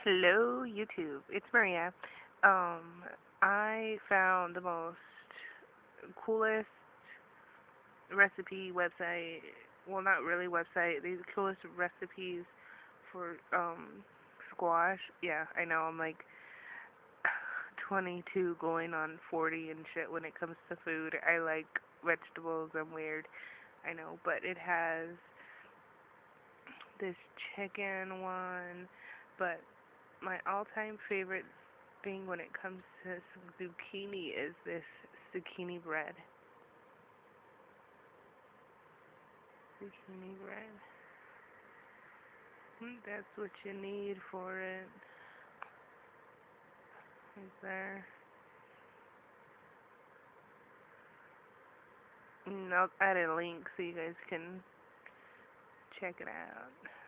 Hello, YouTube. It's Maria. Um, I found the most coolest recipe website. Well, not really website. The coolest recipes for squash. Yeah, I know. I'm like 22 going on 40 and shit when it comes to food. I like vegetables. I'm weird. I know, but it has this chicken one, but my all-time favorite thing when it comes to zucchini is this zucchini bread. Zucchini bread. That's what you need for it. Is there? I'll add a link so you guys can check it out.